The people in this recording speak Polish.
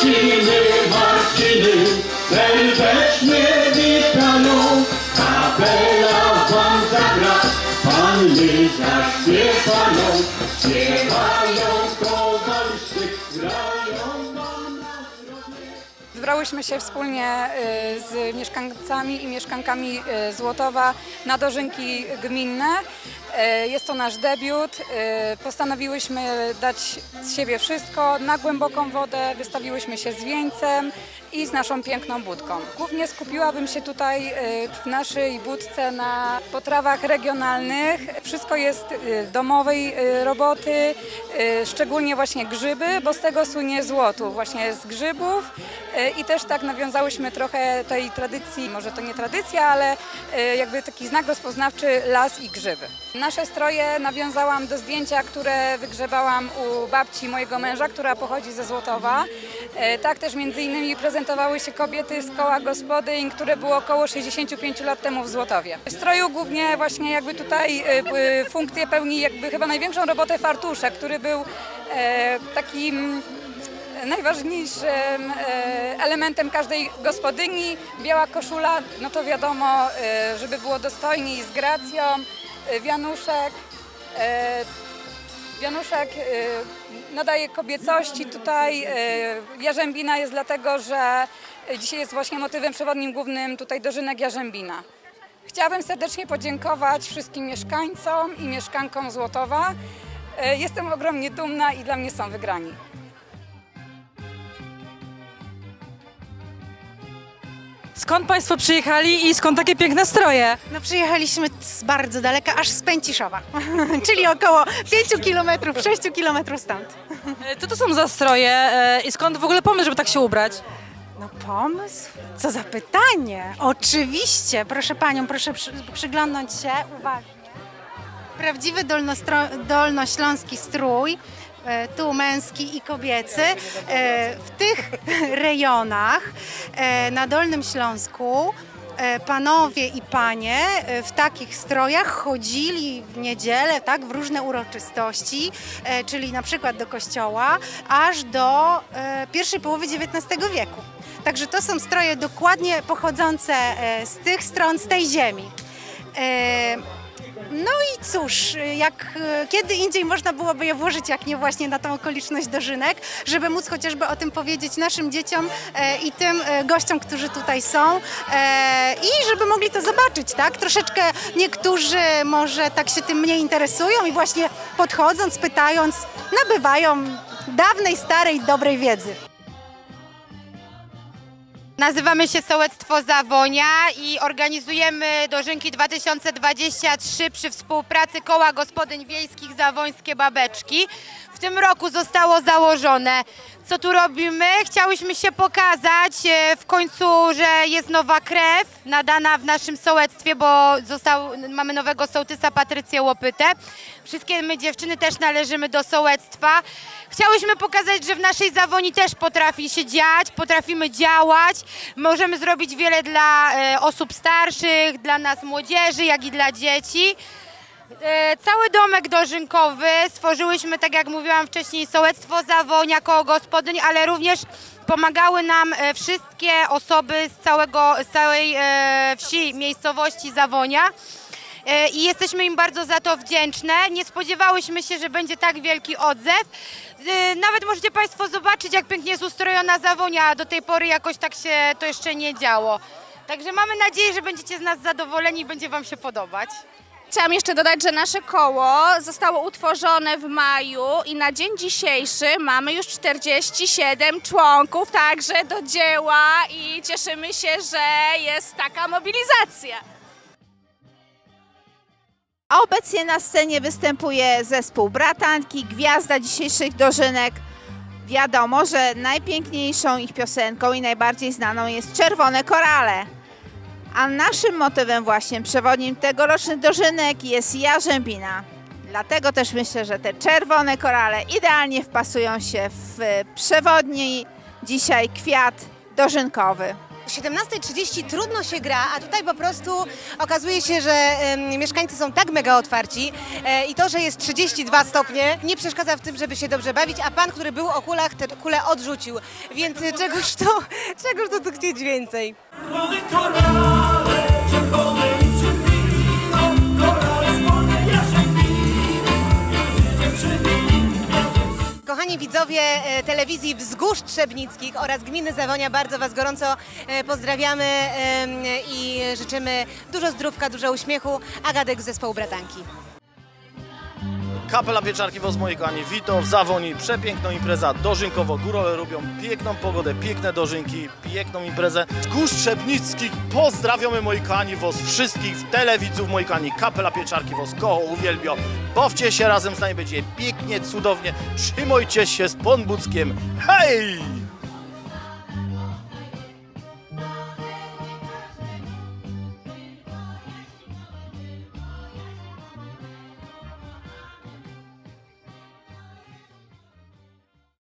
Marciny, Marciny, serdecznie witają. Kapela wam zagra, panny zaśpiewają. Śpiewają kowalscy, grają wam na zdrowie. Wybrałyśmy się wspólnie z mieszkańcami i mieszkankami Złotowa na dożynki gminne. Jest to nasz debiut. Postanowiłyśmy dać z siebie wszystko na głęboką wodę, wystawiłyśmy się z wieńcem i z naszą piękną budką. Głównie skupiłabym się tutaj w naszej budce na potrawach regionalnych. Wszystko jest domowej roboty, szczególnie właśnie grzyby, bo z tego słynie Złotów, właśnie z grzybów. I też tak nawiązałyśmy trochę tej tradycji, może to nie tradycja, ale jakby taki znak rozpoznawczy las i grzyby. Nasze stroje nawiązałam do zdjęcia, które wygrzebałam u babci mojego męża, która pochodzi ze Złotowa. Tak też między innymi prezentowały się kobiety z koła gospodyń, które było około 65 lat temu w Złotowie. W stroju głównie właśnie jakby tutaj funkcję pełni jakby chyba największą robotę fartuszek, który był takim najważniejszym elementem każdej gospodyni. Biała koszula, no to wiadomo, żeby było dostojniej, z gracją. Wianuszek nadaje kobiecości tutaj. Jarzębina jest dlatego, że dzisiaj jest właśnie motywem przewodnim głównym tutaj dożynek Jarzębina. Chciałabym serdecznie podziękować wszystkim mieszkańcom i mieszkankom Złotowa. Jestem ogromnie dumna i dla mnie są wygrani. Skąd Państwo przyjechali i skąd takie piękne stroje? No przyjechaliśmy z bardzo daleka, aż z Pęciszowa, czyli około 5 km, 6 km stąd. Co to są za stroje i skąd w ogóle pomysł, żeby tak się ubrać? No pomysł? Co za pytanie! Oczywiście, proszę Panią, proszę przyglądnąć się uważnie. Prawdziwy dolnośląski strój, tu męski i kobiecy, w tych rejonach na Dolnym Śląsku panowie i panie w takich strojach chodzili w niedzielę, tak, w różne uroczystości, czyli na przykład do kościoła, aż do pierwszej połowy XIX wieku. Także to są stroje dokładnie pochodzące z tych stron, z tej ziemi. No i cóż, kiedy indziej można byłoby je włożyć, jak nie właśnie na tą okoliczność dożynek, żeby móc chociażby o tym powiedzieć naszym dzieciom i tym gościom, którzy tutaj są i żeby mogli to zobaczyć, tak? Troszeczkę niektórzy może tak się tym mniej interesują i właśnie podchodząc, pytając, nabywają dawnej, starej, dobrej wiedzy. Nazywamy się Sołectwo Zawonia i organizujemy dożynki 2023 przy współpracy Koła Gospodyń Wiejskich Zawońskie Babeczki. W tym roku zostało założone. Co tu robimy? Chciałyśmy się pokazać w końcu, że jest nowa krew nadana w naszym sołectwie, bo mamy nowego sołtysa Patrycję Łopytę. Wszystkie my dziewczyny też należymy do sołectwa. Chciałyśmy pokazać, że w naszej Zawoni też potrafi się dziać, potrafimy działać. Możemy zrobić wiele dla osób starszych, dla nas młodzieży, jak i dla dzieci. Cały domek dożynkowy stworzyłyśmy, tak jak mówiłam wcześniej, Sołectwo Zawonia, Koło Gospodyń, ale również pomagały nam wszystkie osoby z całej wsi, miejscowości Zawonia. I jesteśmy im bardzo za to wdzięczne. Nie spodziewałyśmy się, że będzie tak wielki odzew. Nawet możecie Państwo zobaczyć, jak pięknie jest ustrojona Zawonia. Do tej pory jakoś tak się to jeszcze nie działo. Także mamy nadzieję, że będziecie z nas zadowoleni i będzie Wam się podobać. Chciałam jeszcze dodać, że nasze koło zostało utworzone w maju i na dzień dzisiejszy mamy już 47 członków, także do dzieła i cieszymy się, że jest taka mobilizacja. A obecnie na scenie występuje zespół Bratanki, gwiazda dzisiejszych dożynek. Wiadomo, że najpiękniejszą ich piosenką i najbardziej znaną jest Czerwone Korale. A naszym motywem właśnie przewodnim tegorocznych dożynek jest Jarzębina. Dlatego też myślę, że te czerwone korale idealnie wpasują się w przewodni dzisiaj kwiat dożynkowy. 17:30 trudno się gra, a tutaj po prostu okazuje się, że mieszkańcy są tak mega otwarci i to, że jest 32 stopnie nie przeszkadza w tym, żeby się dobrze bawić, a pan, który był o kulach, te kule odrzucił, więc czegoż tu chcieć więcej. Kochani widzowie telewizji Wzgórz Trzebnickich oraz gminy Zawonia, bardzo Was gorąco pozdrawiamy i życzymy dużo zdrówka, dużo uśmiechu. Agadek z zespołu Bratanki. Kapela Pieczarki Woz, moi kochani, witam w Zawoni. Przepiękną impreza dożynkowo. Górole lubią piękną pogodę, piękne dożynki, piękną imprezę. Wzgórz Trzebnickich pozdrawiamy, moi kochani, was wszystkich telewidzów, moi kochani. Kapela Pieczarki Woz, koło uwielbiam. Bawcie się razem z nami, będzie pięknie, cudownie. Trzymajcie się z Pan Buckiem. Hej!